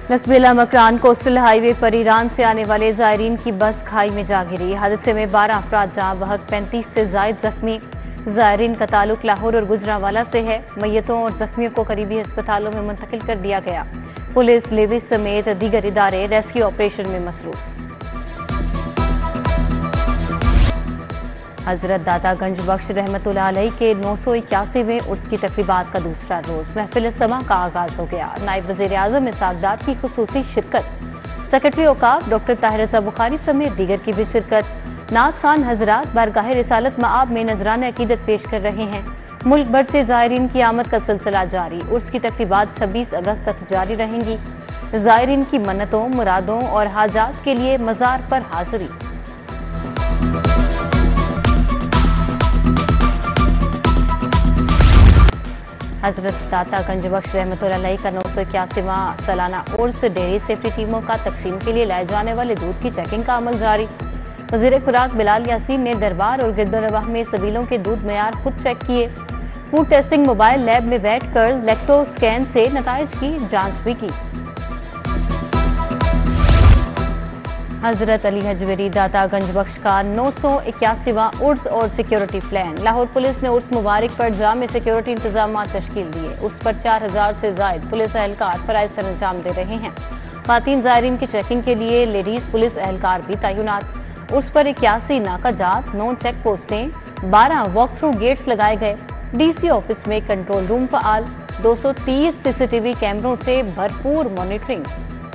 Lasbela Makran coastal highway पर Iran से आने वाले जायरीन की बस खाई में जा गिरी। हादसे में 12 अफराद जहां बहक 35 से जायद जख्मी। जायरीन का ताल्लुक लाहौर और गुजरांवाला से है। मैयतों और जख्मियों को करीबी अस्पतालों में मुंतकिल कर दिया गया। पुलिस, लेविस समेत दीगर इदारे रेस्क्यू ऑपरेशन में मसरूफ। हजरत दाता गंज बख्श रहमतुल्लाह अलैह के 981वें उर्स की तकरीबात का दूसरा रोज महफिल समा का आगाज हो गया। नायब वजीर आजम इसहाक डार की खुसूसी शिरकत, सेक्रेटरी औकाफ डॉक्टर ताहिर रज़ा बुखारी समेत दीगर की भी शिरकत। नात खान हजरात बारगाह रिसालत मआब में नजरान अकीदत पेश कर रहे हैं। मुल्क भर से ज़ायरीन की आमद का सिलसिला जारी। उर्स की तकरीबात 26 अगस्त तक जारी रहेंगी। ज़ायरीन की मन्नतों, मुरादों और हाजात के लिए मज़ार पर हाजिरी। हजरत दाता गंज बख्श रहमतुल्लाह अलैह का 981वां सालाना उर्स डेयरी सेफ्टी टीमों का तकसीम के लिए लाए जाने वाले दूध की चेकिंग का अमल जारी। वजीर खुराक बिलाल यासीन ने दरबार और गिरदोनवाह में सबीलों के दूध मेयार खुद चेक किए। फूड टेस्टिंग मोबाइल लैब में बैठकर लैक्टो स्कैन से नताइज की जांच भी की। हजरत अली हजवेरी दाता गंज बख्श का 981वां उर्स और सिक्योरिटी प्लान। लाहौर पुलिस ने उर्स मुबारक पर जाम सिक्योरिटी इंतजाम तश्कील दिए। उर्स पर 4000 से जायद पुलिस एहलकार फराइज सर अंजाम दे रहे हैं। खातीन ज़ायरीन की चेकिंग के लिए लेडीज पुलिस एहलकार भी तैनात। उर्स पर 81 नाकाजात, 9 चेक पोस्टें, 12 वॉक थ्रू गेट्स लगाए गए। DC ऑफिस में कंट्रोल रूम फ़आल, 230 CCTV कैमरों से भरपूर मॉनिटरिंग।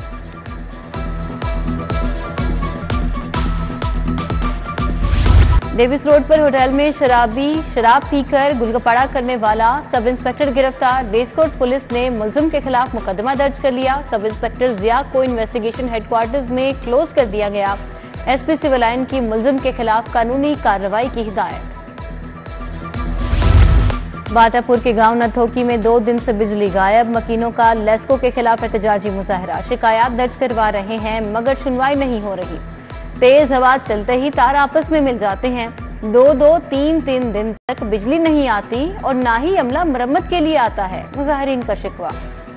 डेविस रोड पर होटल में शराब पीकर गुलगप्पा करने वाला सब इंस्पेक्टर गिरफ्तार। रेसकोर्स पुलिस ने मुलजिम के खिलाफ मुकदमा दर्ज कर लिया। सब इंस्पेक्टर जिया को इन्वेस्टिगेशन हेडक्वार्टर्स में क्लोज कर दिया गया। SP सिविल लाइन की मुलजिम के खिलाफ कानूनी कार्रवाई की हिदायत। बाटापुर के गांव नथोकी में 2 दिन से बिजली गायब। मकीनों का लेस्को के खिलाफ एहतजाजी मुजाहरा। शिकायत दर्ज करवा रहे हैं मगर सुनवाई नहीं हो रही। तेज हवा चलते ही तार आपस में मिल जाते हैं। 2-3 दिन तक बिजली नहीं आती और ना ही अमला मरम्मत के लिए आता है। मुजाहिरीन का शिकवा।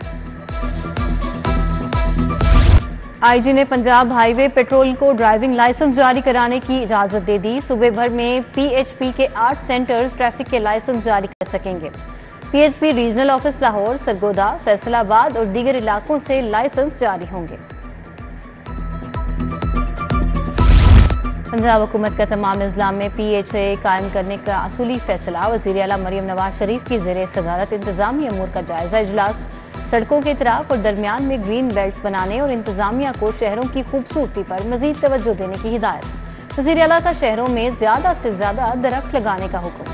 IG ने पंजाब हाईवे पेट्रोल को ड्राइविंग लाइसेंस जारी कराने की इजाजत दे दी। सूबे भर में PHP के 8 सेंटर्स ट्रैफिक के लाइसेंस जारी कर सकेंगे। PHP regional office Lahore, Sargodha, Faisalabad और दीगर इलाकों से लाइसेंस जारी होंगे। पंजाब हुकूमत का तमाम अजला में PHA कायम करने का असूली फैसला। वज़ीर आला मरियम नवाज शरीफ की ज़ेरे सदारत इंतजामी अमूर का जायजा इजलास। सड़कों के इतराफ और दरमियान में ग्रीन बेल्ट्स बनाने और इंतजामिया को शहरों की खूबसूरती पर मजीद तवज्जो देने की हिदायत। वज़ीर आला का शहरों में ज़्यादा से ज़्यादा दरख्त लगाने का हुक्म।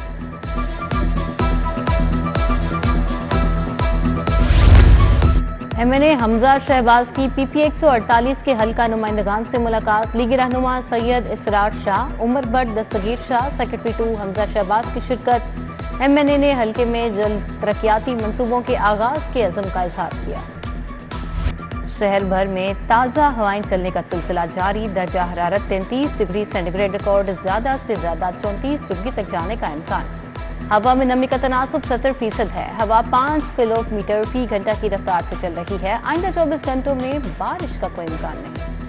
MNA हमजा शहबाज की PP 148 के हल्का नुमाइंदगान से मुलाकात। लीगी रहनुमा सैयद इसरार शाह, उमर भट्ट, दस्तगीर शाह, सेक्रेटरी 2 हमजा शहबाज की शिरकत। MNA ने हल्के में जल्द तरक्याती मंसूबों के आगाज के अज़म का इजहार किया। शहर भर में ताज़ा हवाएं चलने का सिलसिला जारी। दर्जा हरारत 33 डिग्री सेंटीग्रेड रिकॉर्ड, ज़्यादा से ज़्यादा 34 डिग्री तक जाने का इम्कान। हवा में नमी का तनासुब 70% है। हवा 5 किलोमीटर फी घंटा की रफ्तार से चल रही है। आइंदा 24 घंटों में बारिश का कोई इम्कान नहीं।